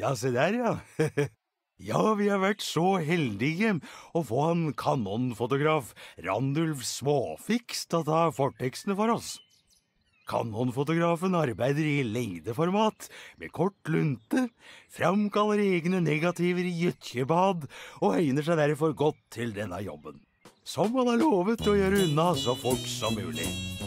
Ja, se der, ja. Ja, vi har vært så heldige å få han kanonfotograf Randulf Småfiks til å ta fortekstene for oss. Kanonfotografen arbeider i lengdeformat, med kort lunte, framkaller egne negativer i gytkjebad og egner seg derfor godt til denne jobben, som han har lovet å gjøre unna så fort som mulig.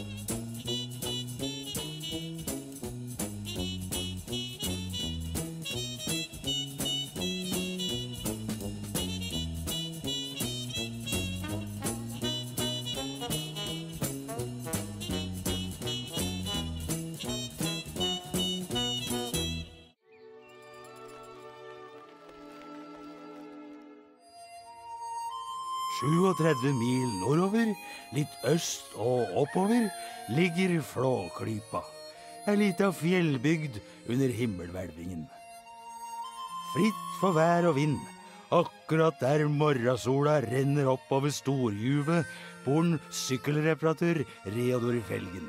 37 mil nordover, litt øst og oppover, ligger Flåklypa, en liten fjellbygd under himmelhvelvingen. Fritt for vær og vind, akkurat der morgensola renner opp over storjuvet, bor en sykkelreparatør Reodor Felgen.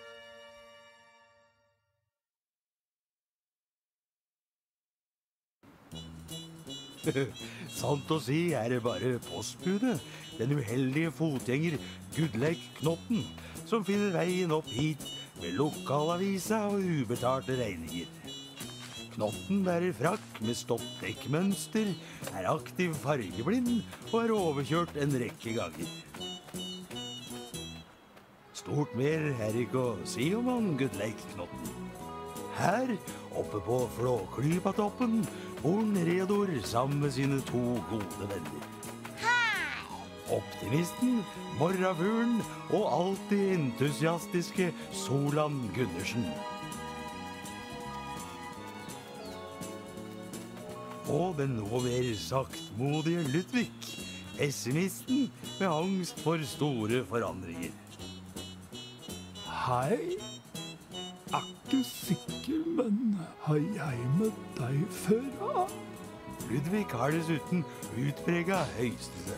Sant å si er det bare postbudet, den uheldige fotgjenger Gudleik Knotten, som finner veien opp hit med lokalavisa og ubetalte regninger. Knotten bærer frakk med stoppdekkmønster, er aktiv fargeblind og er overkjørt en rekke ganger. Stort mer er ikke å si om han Gudleik Knotten. Her, oppe på Flåklypatoppen, bor Reodor sammen med sine to gode venner. Hei! Optimisten, morgenfuglen og alltid entusiastiske Solan Gundersen. Og den nå mer saktmodige Ludvig, pessimisten med angst for store forandringer. Hei, er ikke sikker, men har jeg møtt deg før? Ja? Ludvig har dessuten utpreget høystese.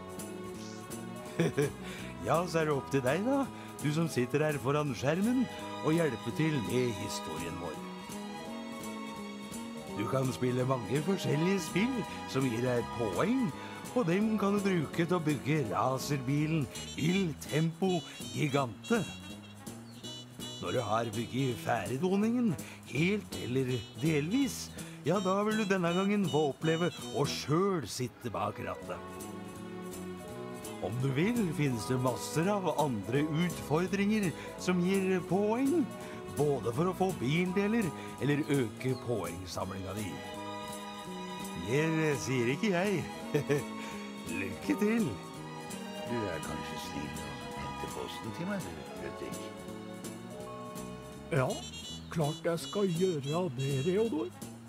Ja, så er det opp til deg da, du som sitter her foran skjermen og hjelper til med historien vår. Du kan spille mange forskjellige spill som gir deg poeng, og dem kan du bruke til å bygge racerbilen Il Tempo Gigante. Når du har bygget ferdigdoningen, helt eller delvis, ja, da vil du denne gangen få oppleve å selv sitte bak rattet. Om du vil, finnes det masser av andre utfordringer som gir poeng, både for å få bildeler eller øke poengsamlinga di. Mer sier ikke jeg. Lykke til! Du er kanskje snill å hente posten til meg, Ludvig? Ja, klart jeg skal gjøre det, Reodor.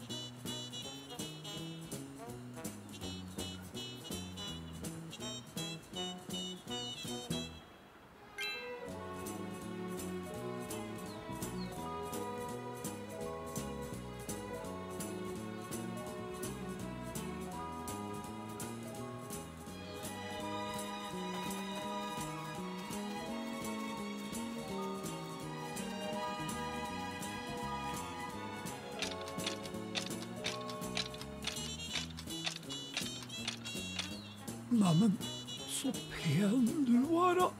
Neimen, så pen du var da.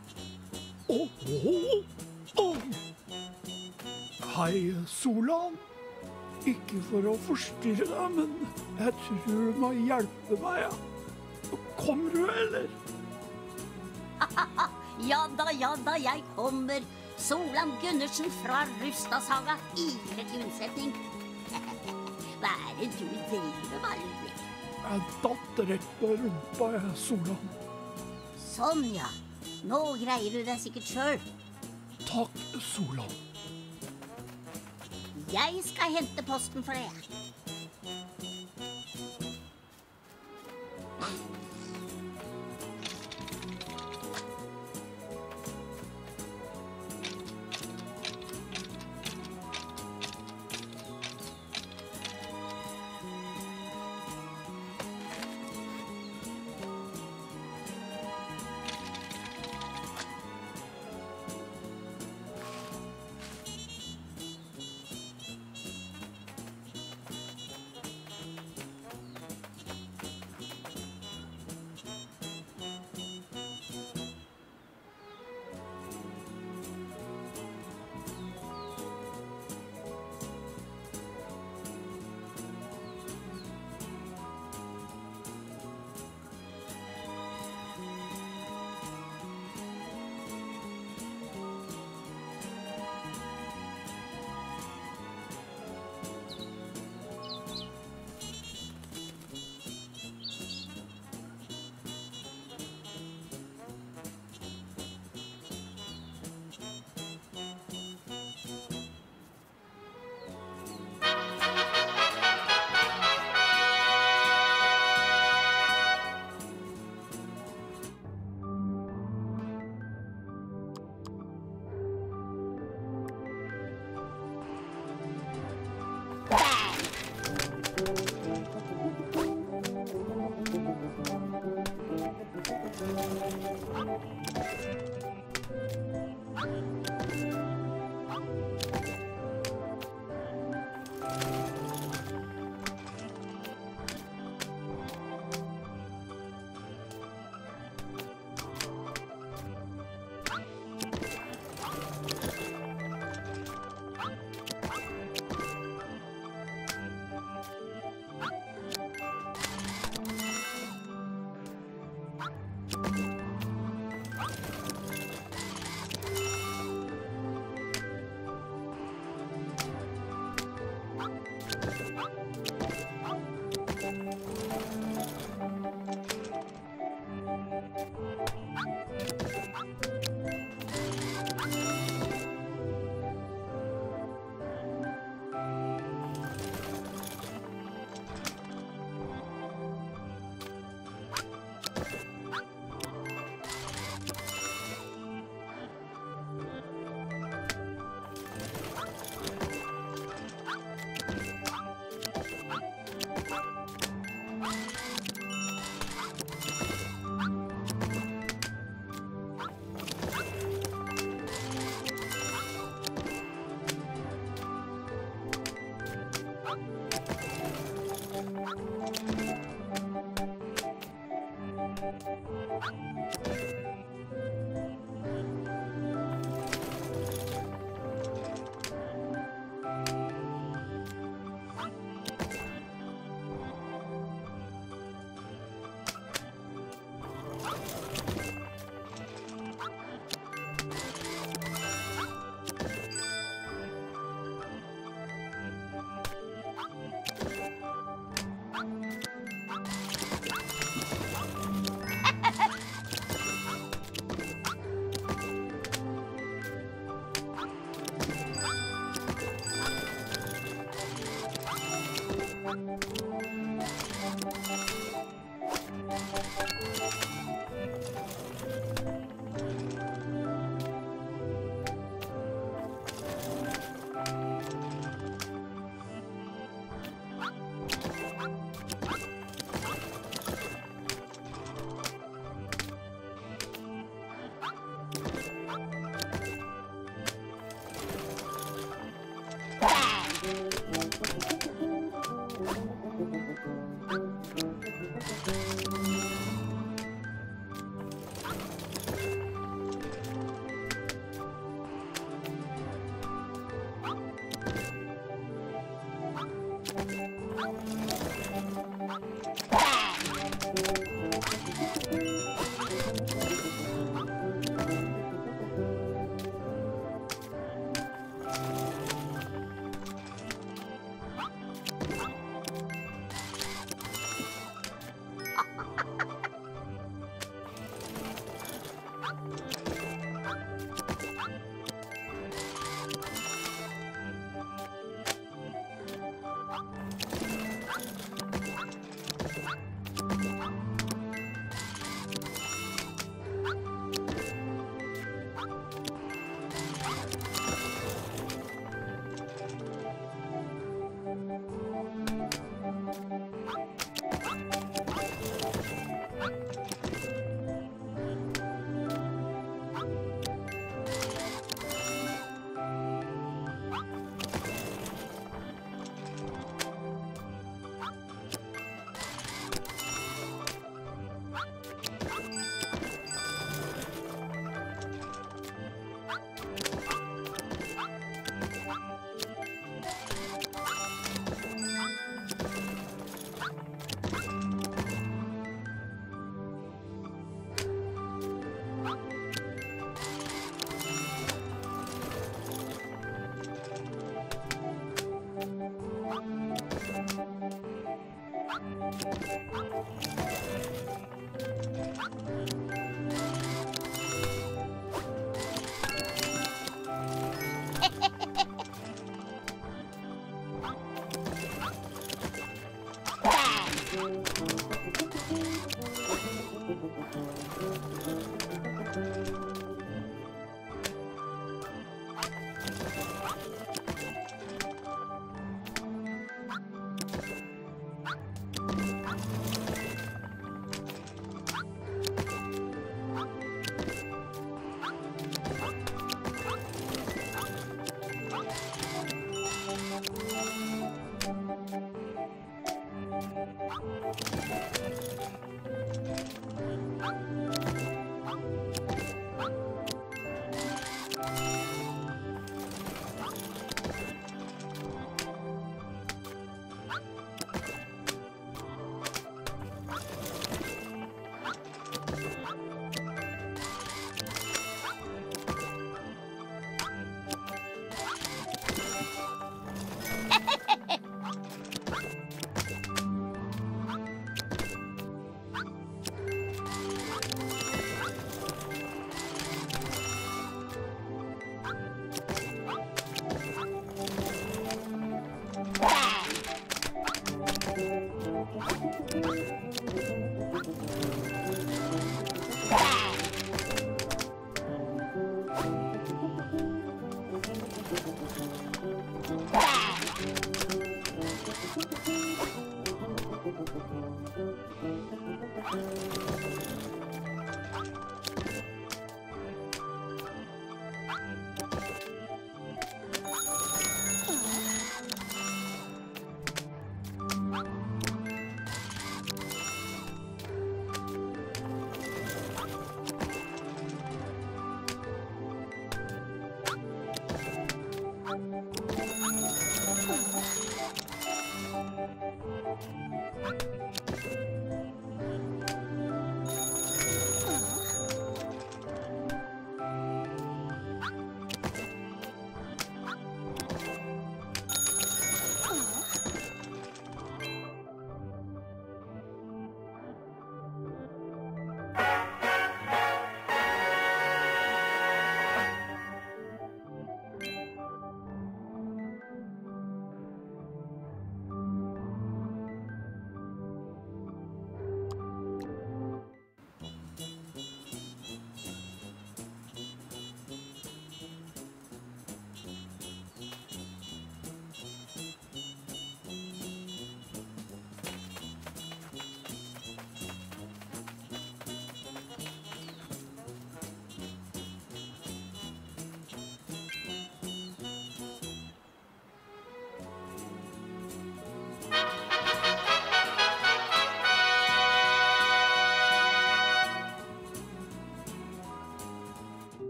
Hei, Solan. Ikke for å forstyrre deg, men jeg tror du må hjelpe meg, ja. Kommer du, eller? Ja da, jeg kommer. Solan Gundersen fra Rustadsaga, ivrig til unnsetning. Hva er det du driver med, Ludvig? Jeg datt rett på rumpa, Solan. Sånn, ja. Nå greier du deg sikkert selv. Takk, Solan. Jeg skal hente posten for deg.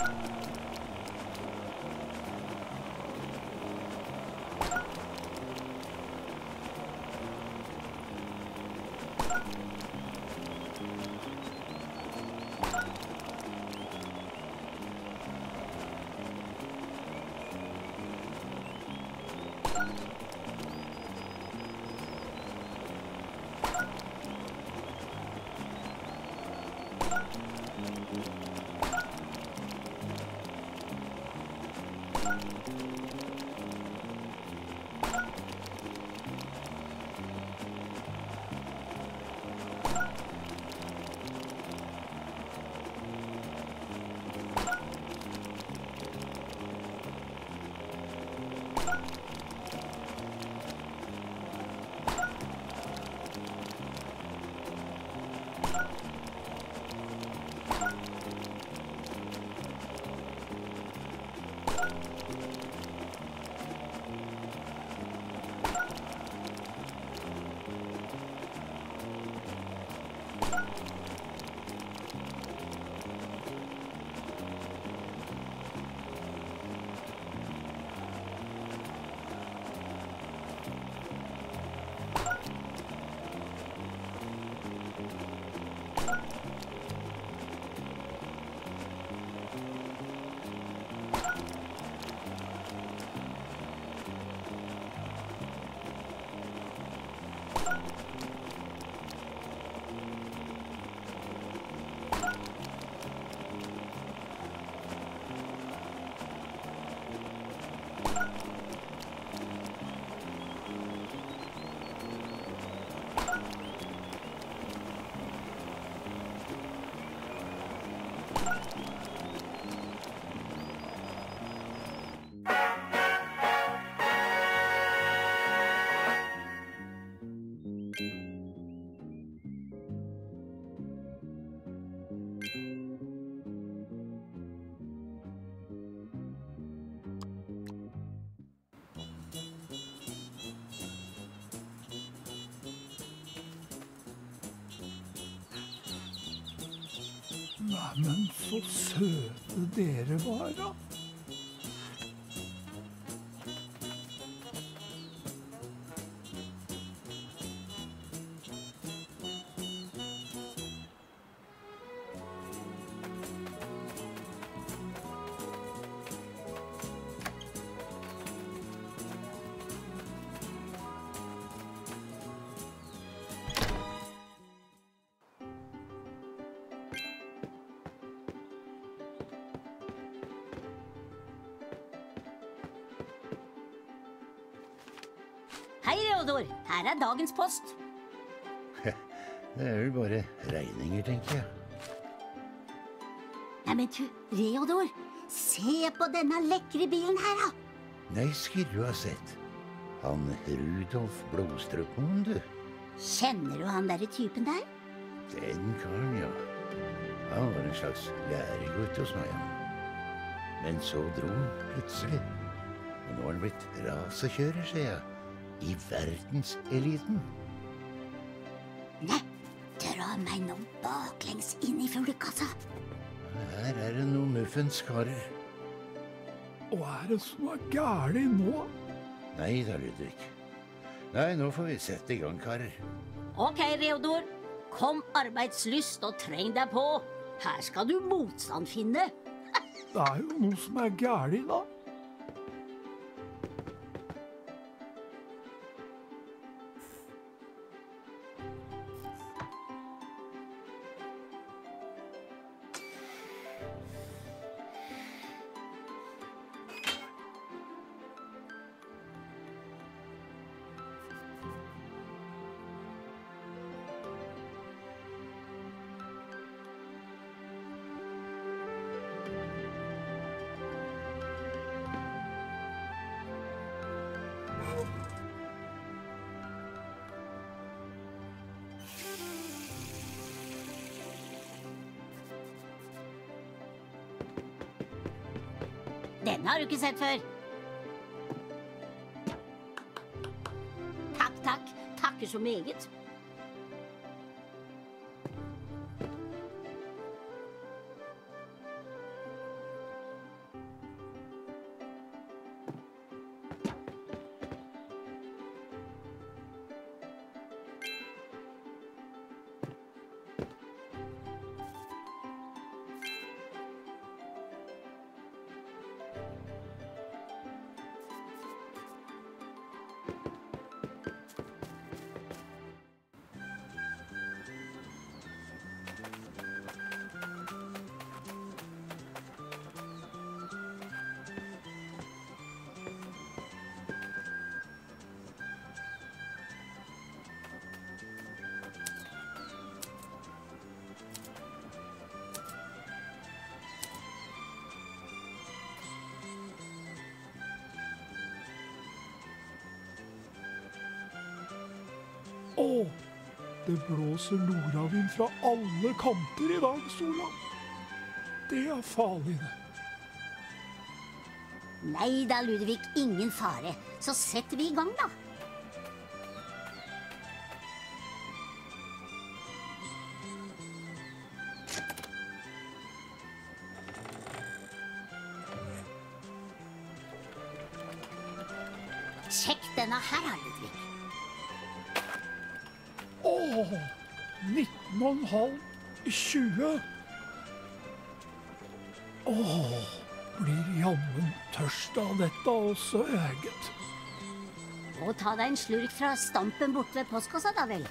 Neimen, så søte dere var, da. Hei, Reodor. Her er dagens post. Det er vel bare regninger, tenker jeg. Nei, men du, Reodor. Se på denne lekre bilen her, da. Nei, skulle du ha sett. Han Rudolf Blomstrøkmoen, du. Kjenner du han der typen der? Den karen, ja. Han var en slags læregutt hos meg. Men så dro han plutselig. Og nå har han blitt racerkjører, ser jeg. I verdenseliten. Nei, dra meg nå baklengs inn i fuglekassa. Her er det noen muffinskarer. Og er det som er gærlig nå? Nei da, Ludvig. Nei, nå får vi sette i gang, karer. Ok, Reodor. Kom arbeidslyst og treng deg på. Her skal du motstand finne. Det er jo noe som er gærlig, da. Denne har du ikke sett før. Takk, takk. Takker så meget. Å, det blåser nordavind fra alle kanter i dag, Solan. Det er farlig, det. Nei da, Ludvig, ingen fare. Så setter vi i gang, da. Sjekk denne her, Ludvig. Åh, 19,5, 20. Åh, blir jammen tørst av dette også, eget. Og ta deg en slurk fra stampen bort ved postkassa, da vel.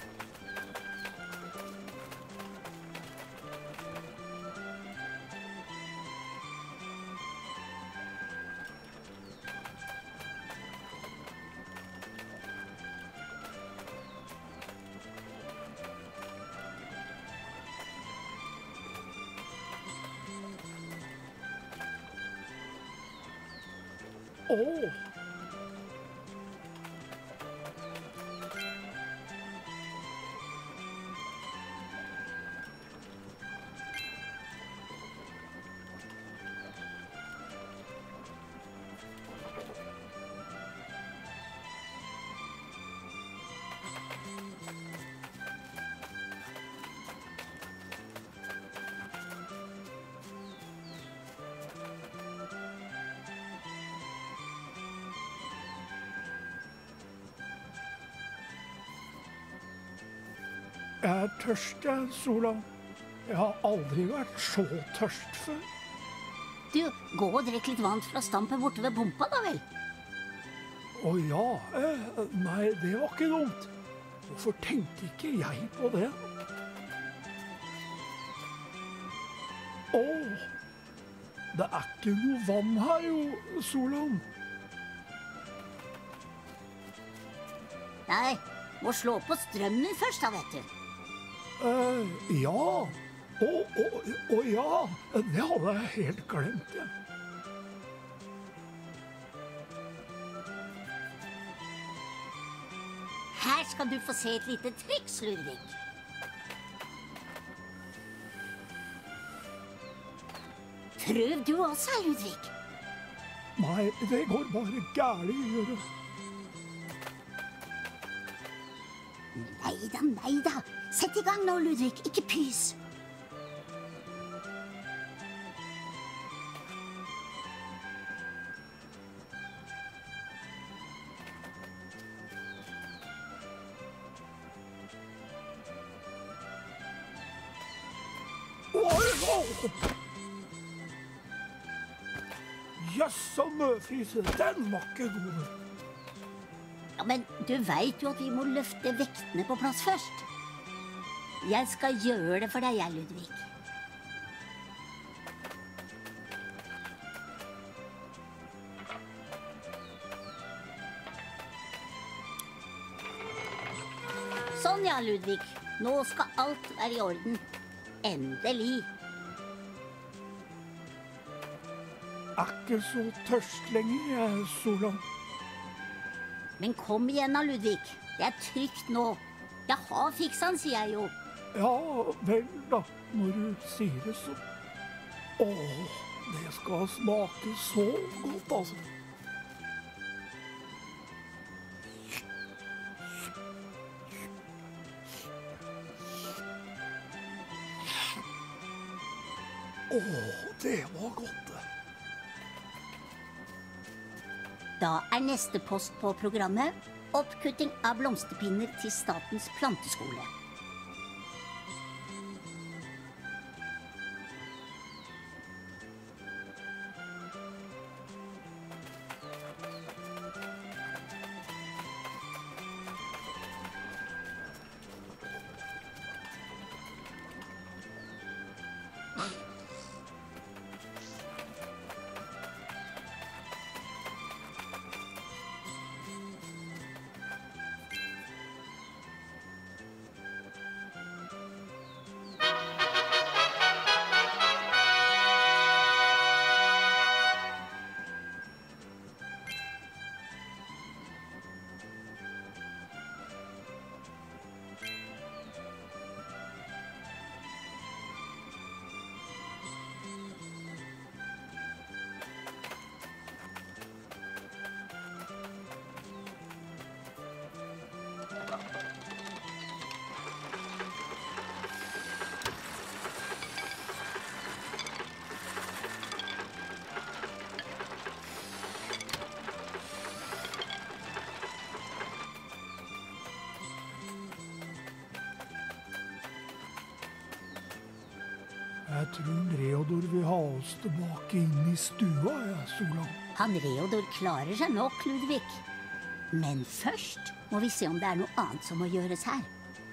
Åh. Jeg er tørst, jeg, Solan. Jeg har aldri vært så tørst før. Du, gå og drikk litt vann fra stampen borte ved pumpa, da vel. Å ja, nei, det var ikke dumt. Hvorfor tenkte ikke jeg på det? Åh, det er ikke noe vann her jo, Solan. Nei, må slå på strømmen først, da, vet du. Ja. Å ja, det hadde jeg helt glemt, ja. Her skal du få se et lite triks, Ludvig. Prøv du også, Ludvig. Nei, det går bare gærlig å gjøre. Nei da. Sett i gang nå, Ludvig. Ikke pys. Jøssa møfise, den var ikke god. Ja, men du vet jo at vi må løfte vektene på plass først. Jeg skal gjøre det for deg, jeg, Ludvig. Sånn ja, Ludvig. Nå skal alt være i orden. Endelig. Er ikke så tørst lenger, jeg, Solan. Men kom igjen da, Ludvig. Det er trygt nå. Jeg har fiksa den, sier jeg jo. Ja, vel da, når du sier det så. Åh, det skal smake så godt, altså. Åh, det var godt, det. Da er neste post på programmet oppkutting av blomsterpinner til Statens planteskole. Jeg tror Reodor vil ha oss tilbake inn i stua, Solan. Han Reodor klarer seg nok, Ludvig. Men først må vi se om det er noe annet som må gjøres her.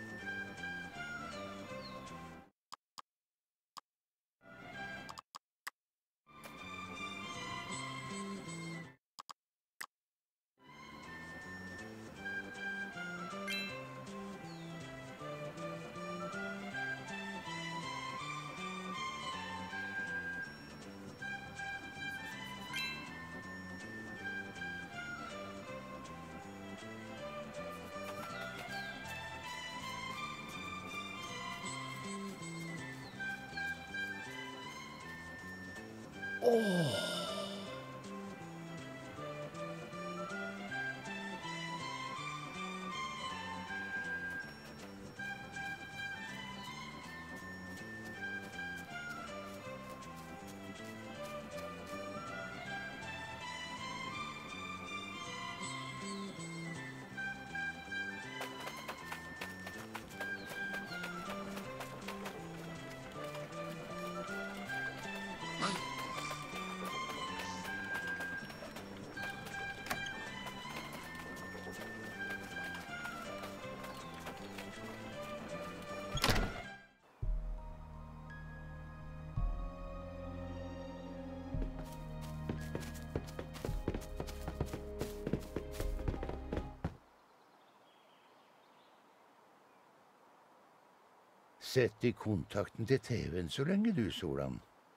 Sett i kontakten til TV-en så lenge du, Solan.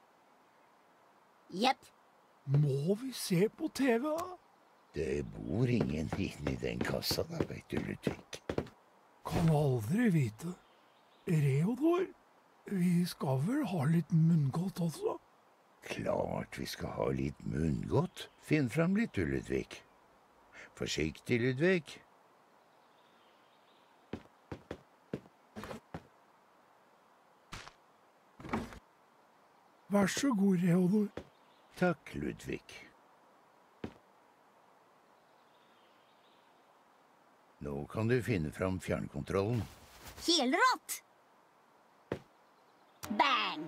Jepp. Må vi se på TV, da? Det bor ingen inni den kassa da, vet du, Ludvig. Kan aldri vite. Reodor, vi skal vel ha litt munngodt også? Klart vi skal ha litt munngodt. Finn fram litt, du, Ludvig. Forsiktig, Ludvig. Vær så god, Reodor. Takk, Ludvig. Nå kan du finne fram fjernkontrollen. Helrått! Bang!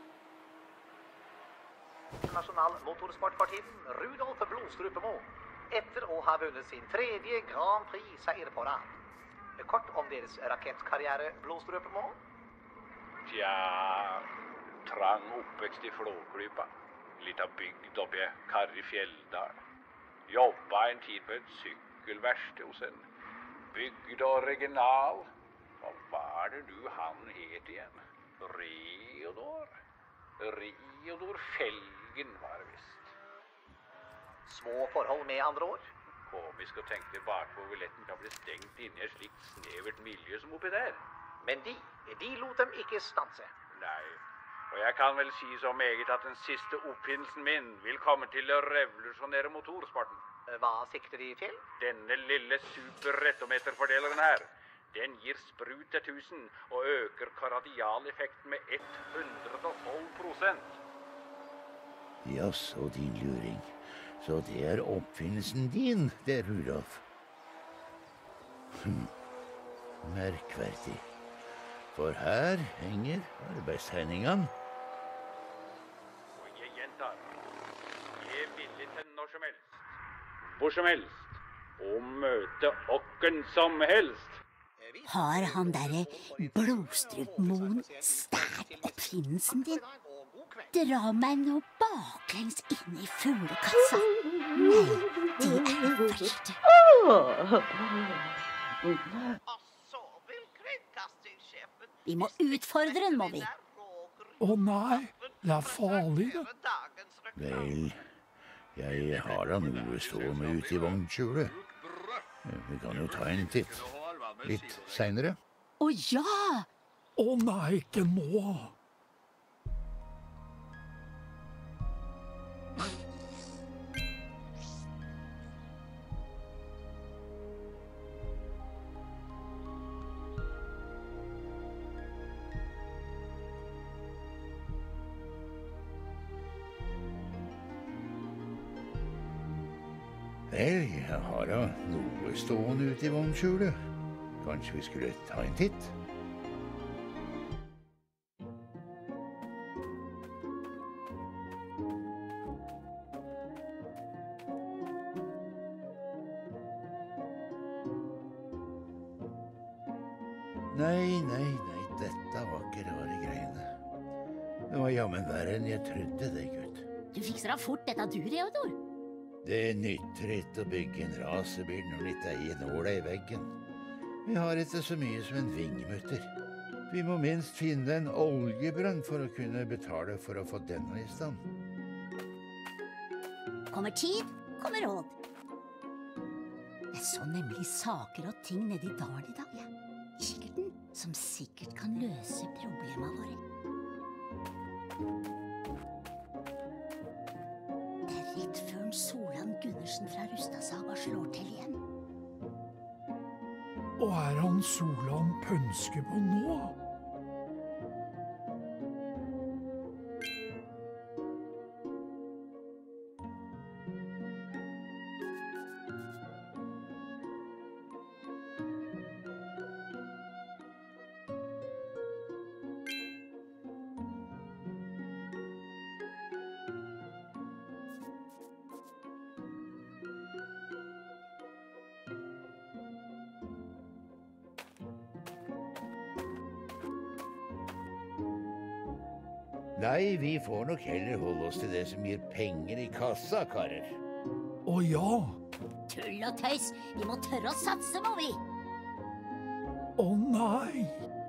Nasjonal motorsportpartien Rudolf Blodstrupemo, etter å ha vunnet sin 3. Grand Prix-seier på rad. Kort om deres rakettkarriere, Blodstrupemo. Tja, trang oppvekst i Flåklypa. Litt av bygd oppe i Karri Fjelldal. Jobba en tid på et sykkelverksted hos en bygd original. Hva var det du han het igjen? Reodor? Reodor Felgen var det visst. Små forhold med andre ord. Komisk å tenke tilbake på hvor lett den kan bli stengt inne i et slikt snevert miljø som oppi der. Men de lot dem ikke stanse. Nei, og jeg kan vel si så meget at den siste oppfinnelsen min vil komme til å revolusjonere motorsporten. Hva sikter de til? Denne lille superrettometerfordeleren her, den gir sprut til 1000 og øker karadialeffekten med 112%. Jaså, din luring. Så det er oppfinnelsen din, det, Rudolf. Merkverdig. For her henger arbeidstegningene. Og jeg gjentar, jeg er villig til når som helst, hvor som helst, og møte åkken som helst. Har han derre Blodstrupmoen stært oppfinnelsen din? Dra meg nå baklengs inn i fuglekassa. Nei, det er det verste. Vi må utfordre den, må vi. Å nei, det er farlig, det. Vel, jeg har da noe stående ute i vognskjulet. Vi kan jo ta en titt. Litt senere. Å ja! Å nei, ikke nå. Vel, jeg har da noe stående ute i vognskjulet. Kanskje vi skulle ta en titt? Nei, dette var ikke rare greiene. Det var jammen verre enn jeg trodde det, gutt. Du fikser da fort dette du, Reodor. Det nytter ikke å bygge en racerbil når det ikke er nåla i veggen. Vi har ikke så mye som en vingmutter. Vi må minst finne en oljebrønn for å kunne betale for å få denne i stand. Kommer tid, kommer råd. Det er så nemlig saker og ting nede i dalen i dag, ja. I kikkerten, som sikkert kan løse problemene våre. Det er rett før Solan Gundersen fra Rustadsaga slår til igjen. Og er han Solan pønske på nå? Nei, vi får nok heller holde oss til det som gir penger i kassa, karer. Å ja! Tull og tøys, vi må tørre å satse, må vi! Å nei!